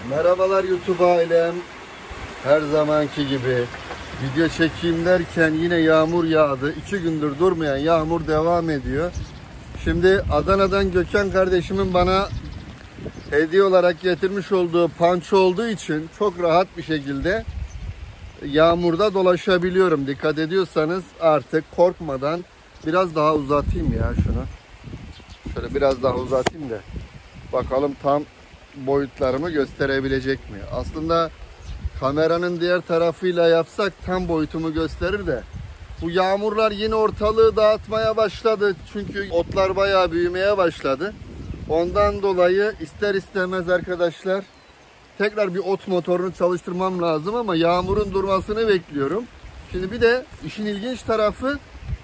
Merhabalar YouTube ailem. Her zamanki gibi video çekeyim derken yine yağmur yağdı. 2 gündür durmayan yağmur devam ediyor. Şimdi Adana'dan Gökhan kardeşimin bana hediye olarak getirmiş olduğu panço olduğu için çok rahat bir şekilde yağmurda dolaşabiliyorum. Dikkat ediyorsanız artık korkmadan biraz daha uzatayım ya şunu. Şöyle biraz daha uzatayım da bakalım tam boyutlarımı gösterebilecek mi? Aslında kameranın diğer tarafıyla yapsak tam boyutumu gösterir de bu yağmurlar yine ortalığı dağıtmaya başladı. Çünkü otlar bayağı büyümeye başladı. Ondan dolayı ister istemez arkadaşlar tekrar bir ot motorunu çalıştırmam lazım ama yağmurun durmasını bekliyorum. Şimdi bir de işin ilginç tarafı,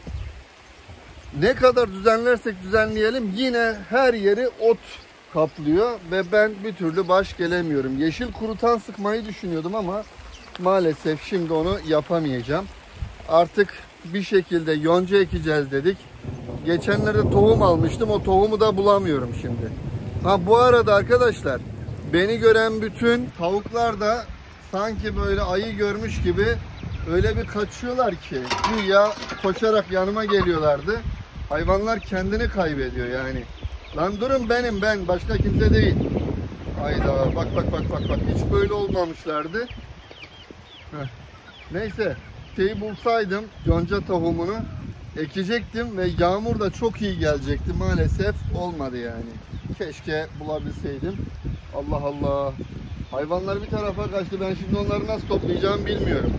ne kadar düzenlersek düzenleyelim yine her yeri ot kaplıyor ve ben bir türlü baş gelemiyorum. Yeşil kurutan sıkmayı düşünüyordum ama maalesef şimdi onu yapamayacağım. Artık bir şekilde yonca ekeceğiz dedik. Geçenlerde tohum almıştım. O tohumu da bulamıyorum şimdi. Ha bu arada arkadaşlar, beni gören bütün tavuklar da sanki böyle ayı görmüş gibi öyle bir kaçıyorlar ki güya koşarak yanıma geliyorlardı. Hayvanlar kendini kaybediyor yani. Lan durun ben başka kimse değil. Hayda bak hiç böyle olmamışlardı. Heh. Neyse şeyi bulsaydım yonca tohumunu ekecektim ve yağmur da çok iyi gelecekti. Maalesef olmadı yani. Keşke bulabilseydim. Allah Allah. Hayvanlar bir tarafa kaçtı. Ben şimdi onları nasıl toplayacağım bilmiyorum.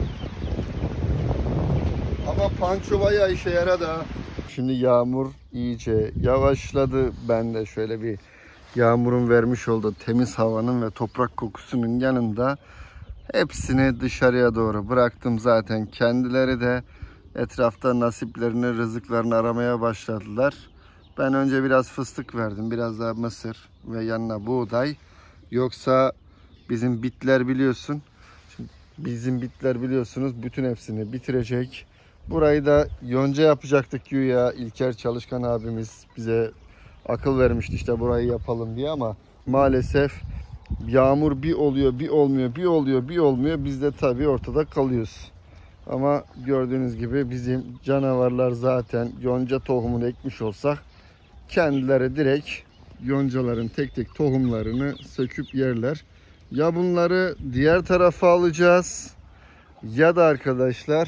Ama panço bayağı işe yaradı ha. Şimdi yağmur iyice yavaşladı. Ben de şöyle bir yağmurun vermiş olduğu temiz havanın ve toprak kokusunun yanında hepsini dışarıya doğru bıraktım zaten. Kendileri de etrafta nasiplerini, rızıklarını aramaya başladılar. Ben önce biraz fıstık verdim, biraz daha mısır ve yanına buğday. Yoksa bizim bitler biliyorsun. Bizim bitler biliyorsunuz bütün hepsini bitirecek. Burayı da yonca yapacaktık güya. İlker Çalışkan abimiz bize akıl vermişti işte burayı yapalım diye ama maalesef yağmur bir oluyor, bir olmuyor, bir oluyor, bir olmuyor. Biz de tabii ortada kalıyoruz. Ama gördüğünüz gibi bizim canavarlar zaten yonca tohumunu ekmiş olsak kendileri direkt yoncaların tek tek tohumlarını söküp yerler. Ya bunları diğer tarafa alacağız ya da arkadaşlar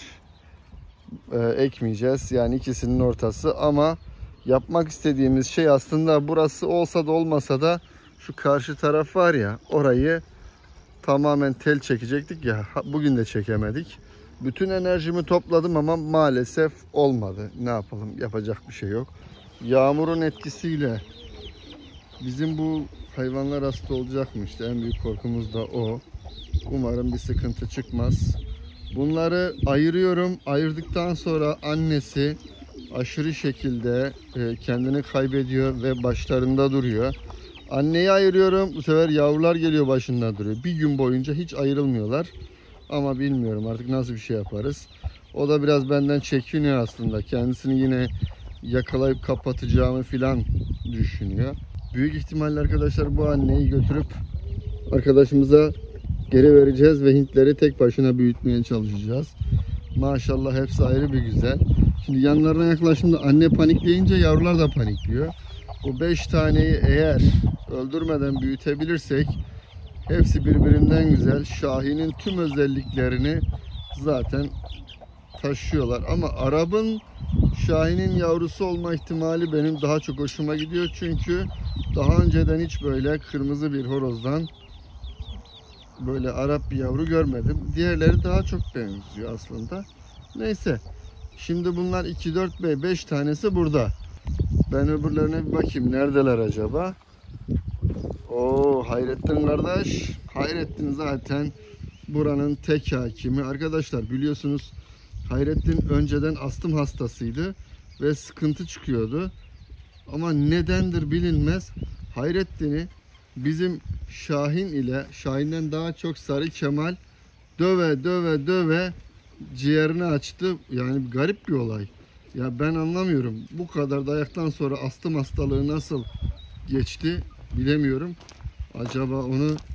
ekmeyeceğiz. Yani ikisinin ortası ama yapmak istediğimiz şey aslında burası olsa da olmasa da şu karşı taraf var ya, orayı tamamen tel çekecektik ya, bugün de çekemedik. Bütün enerjimi topladım ama maalesef olmadı. Ne yapalım, yapacak bir şey yok. Yağmurun etkisiyle bizim bu hayvanlar hasta olacakmış. En büyük korkumuz da o. Umarım bir sıkıntı çıkmaz. Bunları ayırıyorum. Ayırdıktan sonra annesi aşırı şekilde kendini kaybediyor ve başlarında duruyor. Anneyi ayırıyorum. Bu sefer yavrular geliyor başında duruyor. Bir gün boyunca hiç ayrılmıyorlar. Ama bilmiyorum artık nasıl bir şey yaparız. O da biraz benden çekiniyor aslında. Kendisini yine yakalayıp kapatacağımı filan düşünüyor. Büyük ihtimalle arkadaşlar bu anneyi götürüp arkadaşımıza geri vereceğiz ve Hintleri tek başına büyütmeye çalışacağız. Maşallah hepsi ayrı bir güzel. Şimdi yanlarına yaklaştığımda anne panikleyince yavrular da panikliyor. Bu 5 taneyi eğer öldürmeden büyütebilirsek hepsi birbirinden güzel. Şahin'in tüm özelliklerini zaten taşıyorlar. Ama Arap'ın Şahin'in yavrusu olma ihtimali benim daha çok hoşuma gidiyor. Çünkü daha önceden hiç böyle kırmızı bir horozdan böyle Arap bir yavru görmedim. Diğerleri daha çok benziyor aslında. Neyse. Şimdi bunlar 2, 4, 5 tanesi burada. Ben öbürlerine bir bakayım. Neredeler acaba? Oo, Hayrettin kardeş. Hayrettin zaten buranın tek hakimi. Arkadaşlar biliyorsunuz Hayrettin önceden astım hastasıydı ve sıkıntı çıkıyordu. Ama nedendir bilinmez. Hayrettin'i bizim Şahin ile, Şahin'den daha çok Sarı Kemal döve ciğerini açtı. Yani garip bir olay. Ya ben anlamıyorum. Bu kadar dayaktan sonra astım hastalığı nasıl geçti bilemiyorum. Acaba onu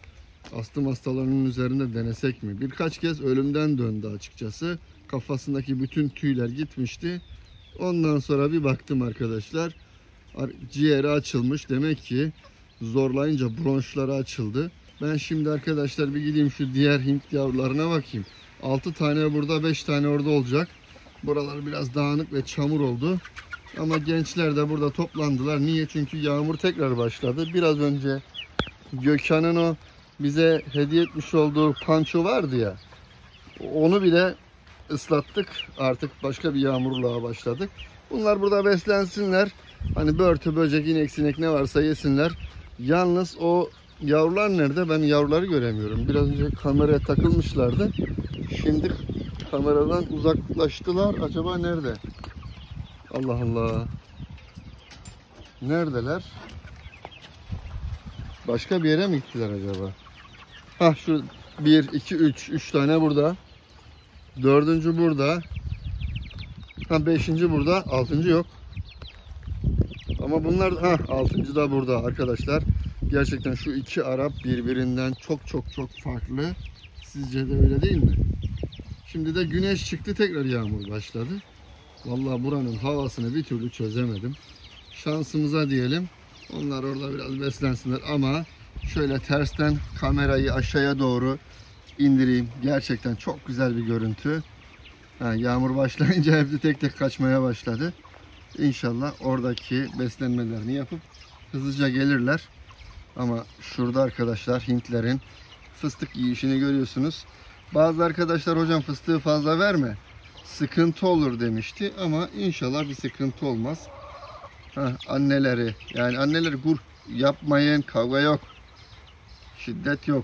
astım hastalarının üzerinde denesek mi? Birkaç kez ölümden döndü açıkçası. Kafasındaki bütün tüyler gitmişti. Ondan sonra bir baktım arkadaşlar. Ciğeri açılmış. Demek ki zorlayınca bronşları açıldı. Ben şimdi arkadaşlar bir gideyim şu diğer Hint yavrularına bakayım. 6 tane burada, 5 tane orada olacak. Buralar biraz dağınık ve çamur oldu. Ama gençler de burada toplandılar. Niye? Çünkü yağmur tekrar başladı. Biraz önce Gökhan'ın o bize hediye etmiş olduğu panço vardı ya. Onu bile ıslattık. Artık başka bir yağmurluğa başladık. Bunlar burada beslensinler. Hani börtü, böcek, inek, sinek ne varsa yesinler. Yalnız o yavrular nerede? Ben yavruları göremiyorum. Biraz önce kameraya takılmışlardı. Şimdi kameradan uzaklaştılar. Acaba nerede? Allah Allah. Neredeler? Başka bir yere mi gittiler acaba? Hah şu 1, 2, 3. 3 tane burada. 4. burada. Ha 5. burada. 6. yok. Ama bunlar 6. da burada arkadaşlar. Gerçekten şu iki Arap birbirinden çok farklı. Sizce de öyle değil mi? Şimdi de güneş çıktı, tekrar yağmur başladı. Vallahi buranın havasını bir türlü çözemedim. Şansımıza diyelim. Onlar orada biraz beslensinler ama şöyle tersten kamerayı aşağıya doğru indireyim. Gerçekten çok güzel bir görüntü. Yağmur başlayınca hepsi tek tek kaçmaya başladı. İnşallah oradaki beslenmelerini yapıp hızlıca gelirler. Ama şurada arkadaşlar Hintlerin fıstık yiyişini görüyorsunuz. Bazı arkadaşlar hocam fıstığı fazla verme, sıkıntı olur demişti ama inşallah bir sıkıntı olmaz. Anneleri yani anneleri yapmayın, kavga yok, şiddet yok.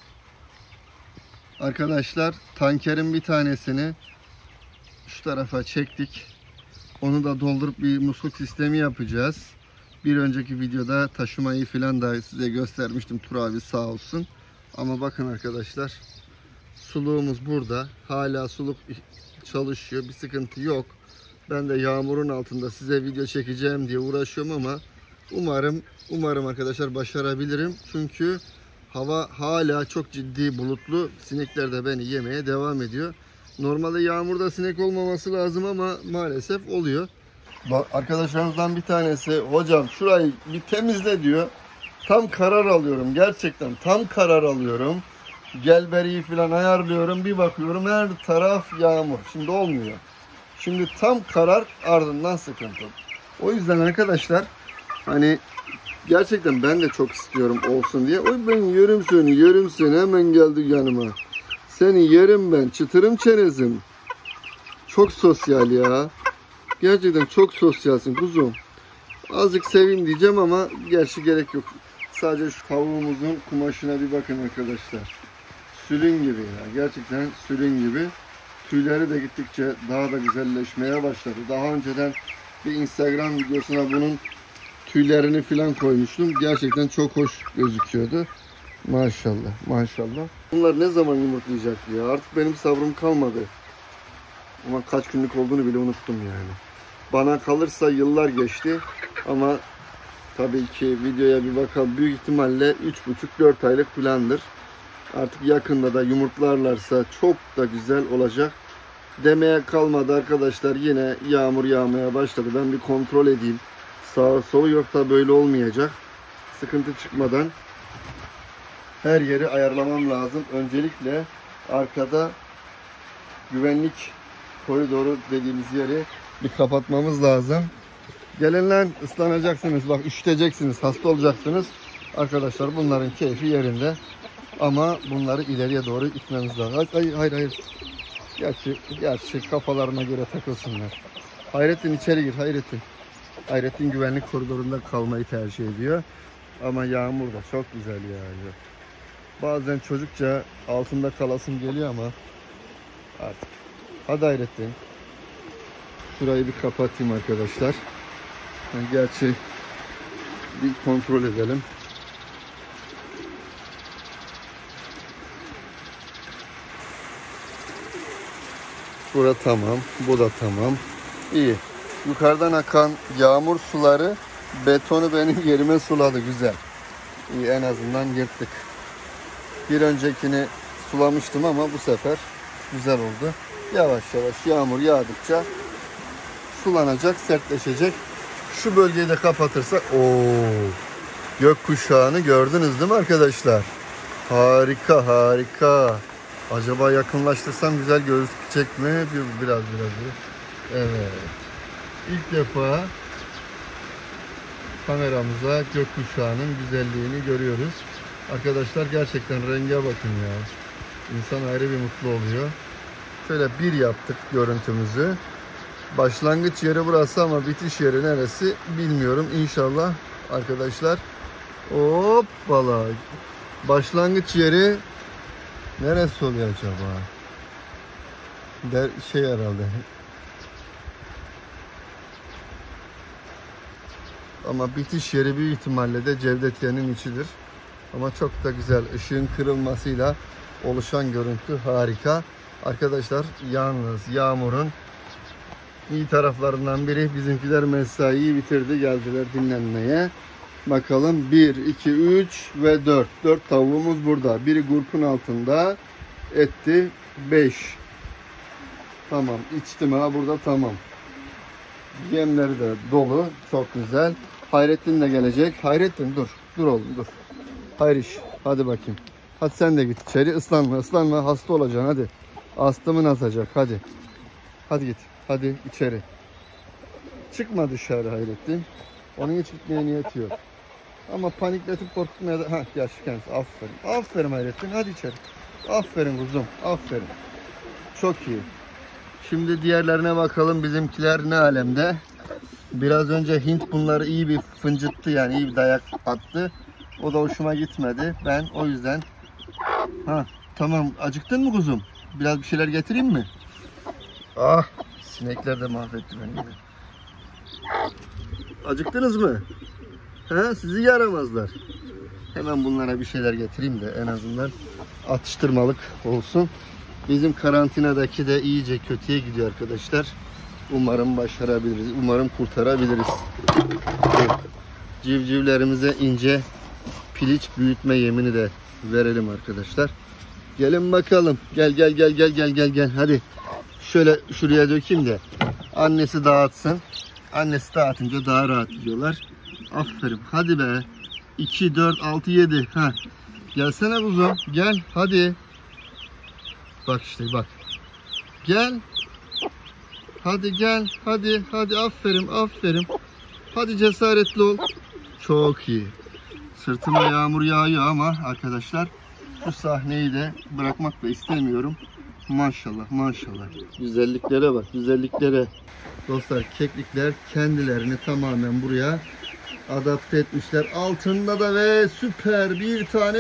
Arkadaşlar tankerin bir tanesini şu tarafa çektik. Onu da doldurup bir musluk sistemi yapacağız. Bir önceki videoda taşımayı falan da size göstermiştim. Tur abi sağ olsun. Ama bakın arkadaşlar, suluğumuz burada. Hala suluk çalışıyor. Bir sıkıntı yok. Ben de yağmurun altında size video çekeceğim diye uğraşıyorum ama umarım arkadaşlar başarabilirim. Çünkü hava hala çok ciddi bulutlu. Sinekler de beni yemeye devam ediyor. Normalde yağmurda sinek olmaması lazım ama maalesef oluyor. Arkadaşlarımızdan bir tanesi hocam şurayı bir temizle diyor. Tam karar alıyorum, gerçekten tam karar alıyorum. Gelberiyi falan ayarlıyorum, bir bakıyorum her taraf yağmur. Şimdi olmuyor. Şimdi tam karar, ardından sıkıntı. O yüzden arkadaşlar hani gerçekten ben de çok istiyorum olsun diye. Oy ben yerim seni hemen geldi yanıma. Seni yerim ben, çıtırım çerezim. Çok sosyal ya. Gerçekten çok sosyalsin kuzum. Azıcık seveyim diyeceğim ama gerçi gerek yok. Sadece şu tavuğumuzun kumaşına bir bakın arkadaşlar. Sülün gibi ya. Gerçekten sülün gibi. Tüyleri de gittikçe daha da güzelleşmeye başladı. Daha önceden bir Instagram videosuna bunun tüylerini falan koymuştum. Gerçekten çok hoş gözüküyordu. Maşallah, maşallah. Bunlar ne zaman yumurtlayacak ya? Artık benim sabrım kalmadı. Ama kaç günlük olduğunu bile unuttum yani. Bana kalırsa yıllar geçti. Ama tabii ki videoya bir bakalım. Büyük ihtimalle 3,5-4 aylık falandır. Artık yakında da yumurtlarlarsa çok da güzel olacak. Demeye kalmadı arkadaşlar. Yine yağmur yağmaya başladı. Ben bir kontrol edeyim. Sağa solu, yoksa böyle olmayacak. Sıkıntı çıkmadan her yeri ayarlamam lazım. Öncelikle arkada güvenlik koridoru dediğimiz yeri bir kapatmamız lazım. Gelin lan, ıslanacaksınız. Bak üşüteceksiniz. Hasta olacaksınız. Arkadaşlar bunların keyfi yerinde. Ama bunları ileriye doğru itmemiz lazım. Hayır. Gerçi kafalarına göre takılsınlar. Hayrettin içeri gir Hayrettin. Hayrettin güvenlik koridorunda kalmayı tercih ediyor. Ama yağmur da çok güzel yağıyor. Bazen çocukça altında kalasım geliyor ama artık. Hadi Hayrettin. Şurayı bir kapatayım arkadaşlar. Gerçi bir kontrol edelim. Bura tamam. Bu da tamam. İyi. Yukarıdan akan yağmur suları betonu benim yerime suladı. Güzel. İyi, en azından yırttık. Bir öncekini sulamıştım ama bu sefer güzel oldu. Yavaş yavaş yağmur yağdıkça sulanacak, sertleşecek. Şu bölgeyi de kapatırsak, gökkuşağını gördünüz değil mi arkadaşlar? Harika harika. Acaba yakınlaştırsam güzel gözükecek mi? Biraz. Evet. İlk defa kameramıza gökkuşağının güzelliğini görüyoruz. Arkadaşlar gerçekten renge bakın ya. İnsan ayrı bir mutlu oluyor. Şöyle bir yaptık görüntümüzü. Başlangıç yeri burası ama bitiş yeri neresi bilmiyorum. İnşallah arkadaşlar. Hoppala. Başlangıç yeri neresi oluyor acaba? Herhalde. Ama bitiş yeri büyük ihtimalle de Cevdetiye'nin içidir. Ama çok da güzel. Işığın kırılmasıyla oluşan görüntü harika. Arkadaşlar yalnız yağmurun iyi taraflarından biri, bizimkiler mesaiyi bitirdi. Geldiler dinlenmeye. Bakalım 1, 2, 3 ve 4. 4 tavuğumuz burada. Biri gurpun altında. Etti 5. Tamam. İçtim ha burada tamam. Yemleri de dolu. Çok güzel. Hayrettin de gelecek. Hayrettin dur. Dur oğlum dur. Hayriş. Hadi bakayım. Hadi sen de git içeri. Islanma. Hasta olacaksın hadi. Astımın asacak hadi. Hadi git. Hadi içeri. Çıkma dışarı Hayrettin. Onun hiç gitmeye niyeti yok. Ama panikletip korkutmaya da... Gel şu kendisi. Aferin. Aferin Hayrettin. Hadi içeri. Aferin kuzum. Aferin. Çok iyi. Şimdi diğerlerine bakalım. Bizimkiler ne alemde? Biraz önce Hint bunları iyi bir fıncıttı. Yani iyi bir dayak attı. O da hoşuma gitmedi. Ben o yüzden... Tamam. Acıktın mı kuzum? Biraz bir şeyler getireyim mi? Sinekler de mahvetti beni. Acıktınız mı? Sizi yaramazlar. Hemen bunlara bir şeyler getireyim de en azından atıştırmalık olsun. Bizim karantinadaki de iyice kötüye gidiyor arkadaşlar. Umarım başarabiliriz. Umarım kurtarabiliriz. Civcivlerimize ince piliç büyütme yemini de verelim arkadaşlar. Gelin bakalım. Gel. Hadi. Şöyle şuraya dökeyim de annesi dağıtsın. Annesi dağıtınca daha rahat yiyorlar. Aferin. Hadi be. 2, 4, 6, 7. Gelsene kuzum. Gel. Hadi. Bak işte bak. Gel. Hadi gel. Hadi. Aferin. Hadi cesaretli ol. Çok iyi. Sırtıma yağmur yağıyor ama arkadaşlar bu sahneyi de bırakmak da istemiyorum. Maşallah. Güzelliklere bak. Dostlar keklikler kendilerini tamamen buraya adapte etmişler. Altında da ve süper bir tane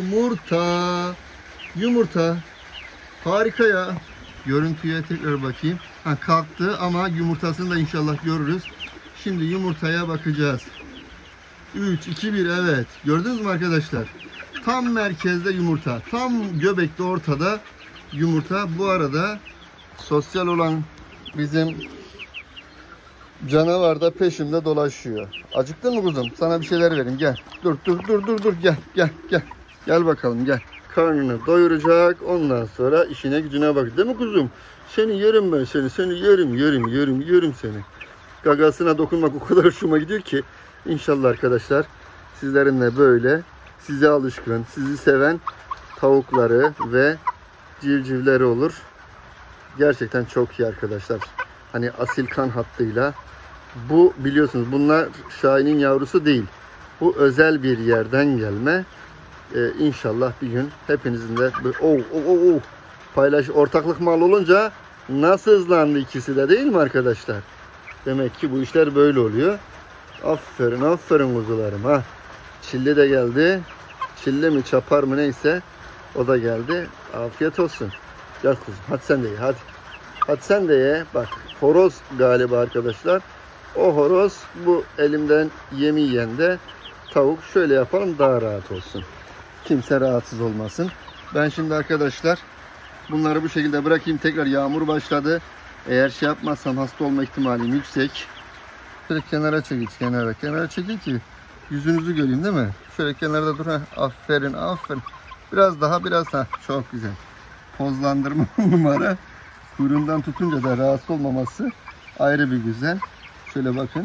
yumurta. Harika ya. Görüntüye tekrar bakayım. Kalktı ama yumurtasını da inşallah görürüz. Şimdi yumurtaya bakacağız. 3, 2, 1 evet. Gördünüz mü arkadaşlar? Tam merkezde yumurta. Tam göbekte ortada yumurta. Bu arada sosyal olan bizim canavar da peşimde dolaşıyor. Acıktın mı kuzum? Sana bir şeyler vereyim. Gel. Dur. Gel. Gel bakalım gel. Karnını doyuracak. Ondan sonra işine gücüne bak. Değil mi kuzum? Seni yerim ben seni. Seni yerim seni. Gagasına dokunmak o kadar hoşuma gidiyor ki. İnşallah arkadaşlar sizlerin de böyle size alışkın, sizi seven tavukları ve civcivleri olur. Gerçekten çok iyi arkadaşlar. Hani asil kan hattıyla. Bu biliyorsunuz bunlar Şahin'in yavrusu değil. Bu özel bir yerden gelme. İnşallah bir gün hepinizin de ortaklık mal olunca nasıl hızlandı ikisi de değil mi arkadaşlar? Demek ki bu işler böyle oluyor. Aferin kuzularım. Çilli de geldi. Çilli mi çapar mı neyse o da geldi. Afiyet olsun. Gel kuzum hadi sen de ye hadi. Hadi sen de ye. Bak horoz galiba arkadaşlar. O horoz bu elimden yemi yiyen de tavuk. Şöyle yapalım daha rahat olsun. Kimse rahatsız olmasın. Ben şimdi arkadaşlar bunları bu şekilde bırakayım. Tekrar yağmur başladı. Eğer şey yapmazsam hasta olma ihtimalim yüksek. Şöyle kenara çekil. Kenara çekil ki yüzünüzü göreyim değil mi? Şöyle kenarda dur. Aferin. Biraz daha çok güzel. Pozlandırma numara. Kuyruğundan tutunca da rahatsız olmaması ayrı bir güzel. Şöyle bakın.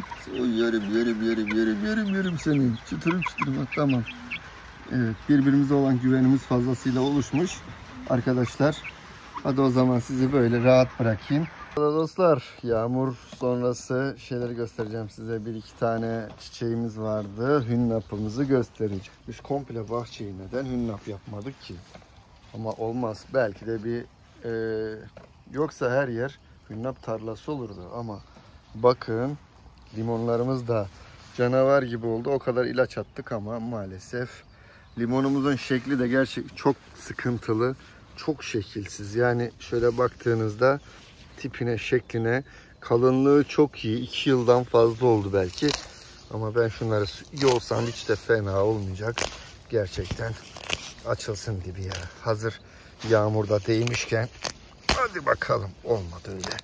Yerim senin. Çıtırım bak, tamam. Evet, birbirimize olan güvenimiz fazlasıyla oluşmuş. Arkadaşlar, hadi o zaman sizi böyle rahat bırakayım. Dostlar, yağmur sonrası şeyleri göstereceğim size. Bir iki tane çiçeğimiz vardı. Hünnapımızı göstereceğim. Biz komple bahçeyi neden hünnap yapmadık ki? Ama olmaz. Belki de bir yoksa her yer hünnap tarlası olurdu. Ama bakın, limonlarımız da canavar gibi oldu. O kadar ilaç attık ama maalesef limonumuzun şekli de gerçekten çok sıkıntılı. Çok şekilsiz. Yani şöyle baktığınızda tipine, şekline, kalınlığı çok iyi. 2 yıldan fazla oldu belki. Ama ben şunları yolsam hiç de fena olmayacak. Gerçekten açılsın gibi ya. Hazır yağmurda değmişken hadi bakalım. Olmadı öyle.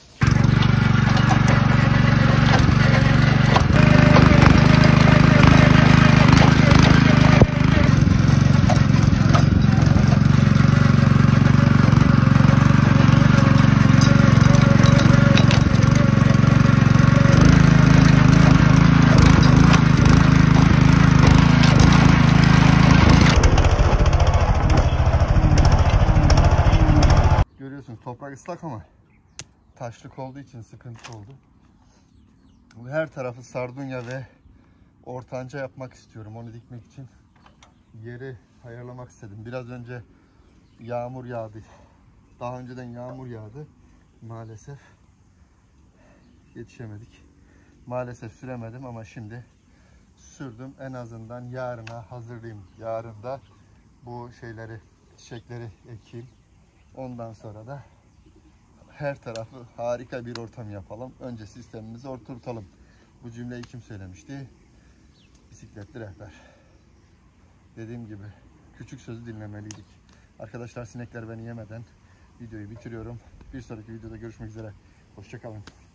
Görüyorsunuz toprak ıslak ama taşlık olduğu için sıkıntı oldu. Her tarafı sardunya ve ortanca yapmak istiyorum. Onu dikmek için yeri ayarlamak istedim. Biraz önce yağmur yağdı. Daha önceden yağmur yağdı. Maalesef yetişemedik. Maalesef süremedim ama şimdi sürdüm. En azından yarına hazırlayayım. Yarın da bu çiçekleri ekeyim. Ondan sonra da her tarafı harika bir ortam yapalım. Önce sistemimizi oturtalım. Bu cümleyi kim söylemişti? Bisikletli rehber. Dediğim gibi küçük sözü dinlemeliydik. Arkadaşlar, sinekler beni yemeden videoyu bitiriyorum. Bir sonraki videoda görüşmek üzere. Hoşça kalın.